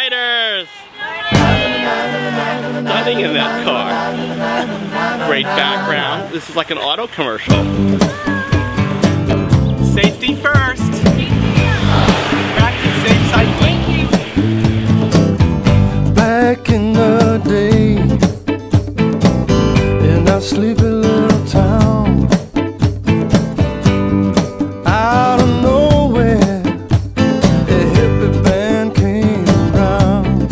riders! Stunning in that car. Great background. This is like an auto commercial. Safety first. Practice safe cycling. Back in the day, in our sleepy little town, out of nowhere, a hippie band came around.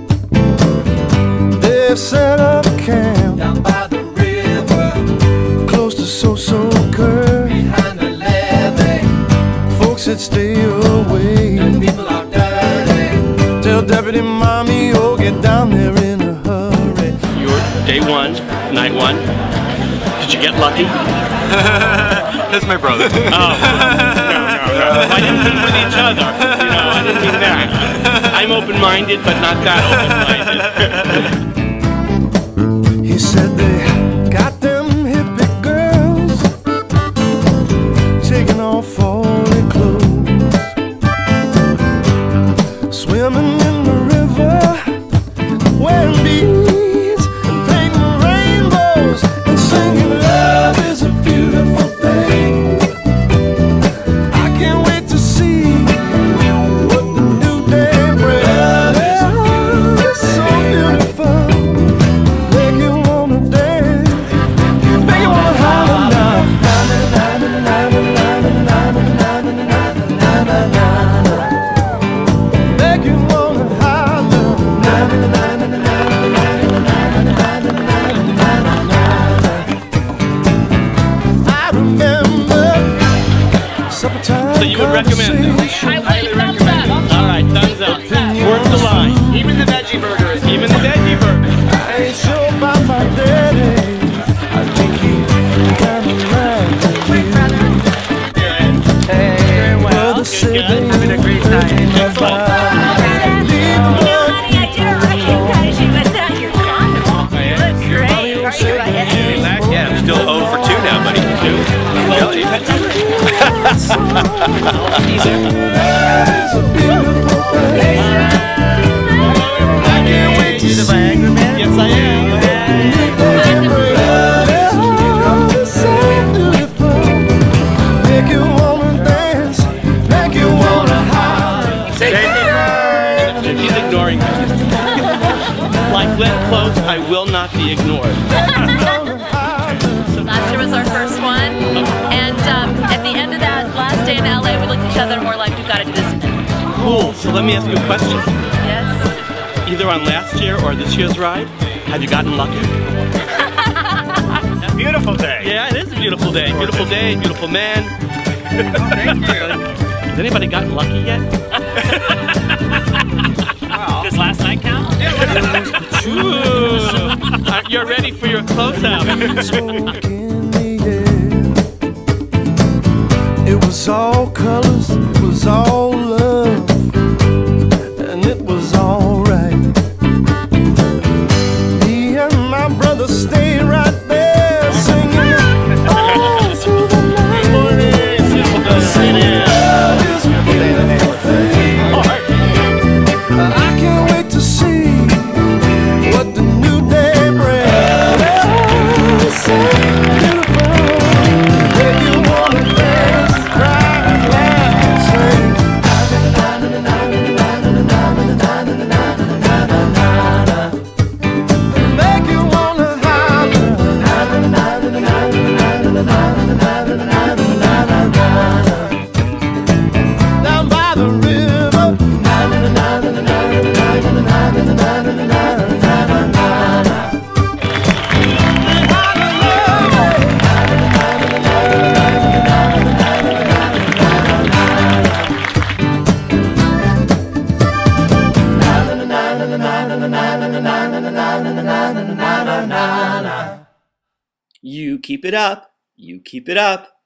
They set up camp down by the river, close to So-So Curve, behind the levee. Folks said stay away, and people are dirty. Tell Deputy Mommy, oh, get down there in a hurry. Your day one, night one. Did you get lucky? That's my brother. Oh. No. I didn't mean with each other. You know, I didn't mean that. I'm open-minded, but not that open-minded. He said they got them hippie girls taking off all their clothes, swimming in the river, wearing beads and painting rainbows and singing love is a beautiful thing. I can't wait to see what the new day brings. It's so beautiful, make you wanna dance, make you wanna holler now. Make you wanna holler. I remember supper time. So you would recommend this? I highly recommend it. All right, thumbs up. Worth the line. Even the veggie burger is Even the veggie burger. I ain't sure about my daddy. I think he kinda right. Quick, brother. Hey, brother said good. they having a great time. Excellent. Honey, I didn't recognize you, but now you're wonderful. You look great. Are you right? Yeah, I'm still 0 for 2 now, buddy. 2. Really? It's a beautiful place. I can't wait to You the see Viagra man? Yes, I am. love is so beautiful. Make you wanna dance, make you wanna holler. She's ignoring me. Like Glenn Close, I will not be ignored. Last year was our first one, and at the end of that last day in LA, we looked at each other and we're like, we've got to do this again. Cool. So let me ask you a question. Yes. Either on last year or this year's ride, have you gotten lucky? Beautiful day. Yeah, it is a beautiful day. Beautiful day, beautiful man. Thank you. Has anybody gotten lucky yet? Does last night count? Ooh. You're ready for your closeout. Smoke in the air. It was all colors, it was all love, and it was all right. Me and my brother stayed right there singing all through the night. Singing love is a beautiful thing. I can't wait to see what the new day brings. It's so beautiful, make you wanna dance, cry, laugh, sing. Make you wanna holler. Down by the river. You keep it up. You keep it up.